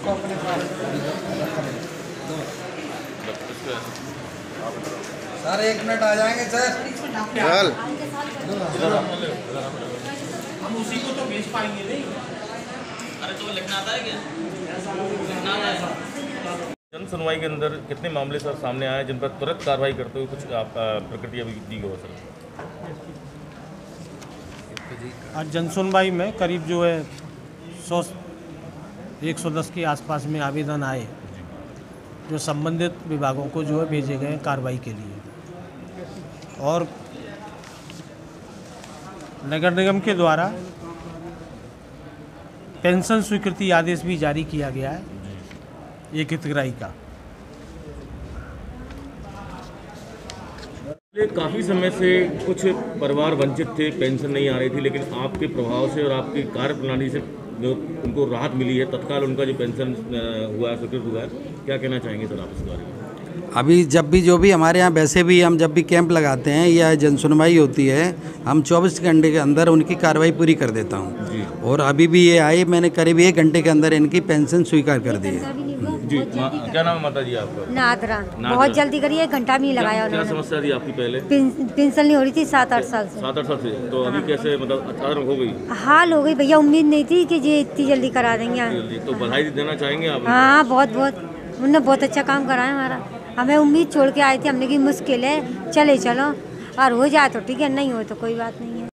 Sir 1 minute आ जाएंगे sir. चल हम उसी को तो भेज पाएंगे नहीं। अरे तो लिखना आता है क्या? लिखना आता है। जन सुनवाई के अंदर कितने मामले सर सामने आए जिन पर तुरंत कार्रवाई करते हुए कुछ आप प्रक्रिया भी दी गई सर? आज जन सुनवाई में करीब जो है 110 के आसपास में आवेदन आए जो संबंधित विभागों को जो है भेजे गए कार्रवाई के लिए, और नगर निगम के द्वारा पेंशन स्वीकृति आदेश भी जारी किया गया है 1 हितग्राही का। काफ़ी समय से कुछ परिवार वंचित थे, पेंशन नहीं आ रही थी, लेकिन आपके प्रभाव से और आपकी कार्यप्रणाली से जो उनको राहत मिली है, तत्काल उनका जो पेंशन हुआ है, स्वीकृत हुआ है, क्या कहना चाहेंगे सर आप इस बारे में? अभी जब भी जो भी हमारे यहाँ वैसे भी हम जब भी कैंप लगाते हैं या जनसुनवाई होती है, हम 24 घंटे के अंदर उनकी कार्रवाई पूरी कर देता हूँ। और अभी भी ये आए, मैंने करीब 1 घंटे के अंदर इनकी पेंशन स्वीकार कर दी है। जी, क्या नाम है माता जी आपका? नादरा। बहुत जल्दी करी, 1 घंटा भी नहीं लगाया क्या उन्होंने। समस्या थी आपकी पहले? पेंशन नहीं हो रही थी 7-8 साल से। 7-8 साल से, तो अभी कैसे मतलब अचानक हो गई? हाल हो गई भैया, उम्मीद नहीं थी कि ये इतनी जल्दी करा देंगे। जल्दी तो बधाई देना चाहेंगे आप? हाँ, बहुत बहुत, उन्होंने बहुत अच्छा काम करा है हमारा। हमें उम्मीद छोड़ के आए थे, हमने की मुश्किल है, चले चलो, और हो जाए तो ठीक है, नहीं हो तो कोई बात नहीं।